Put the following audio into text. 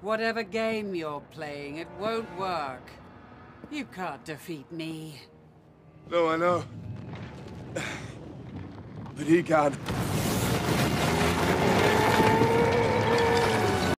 Whatever game you're playing, it won't work. You can't defeat me. No, I know. But he can.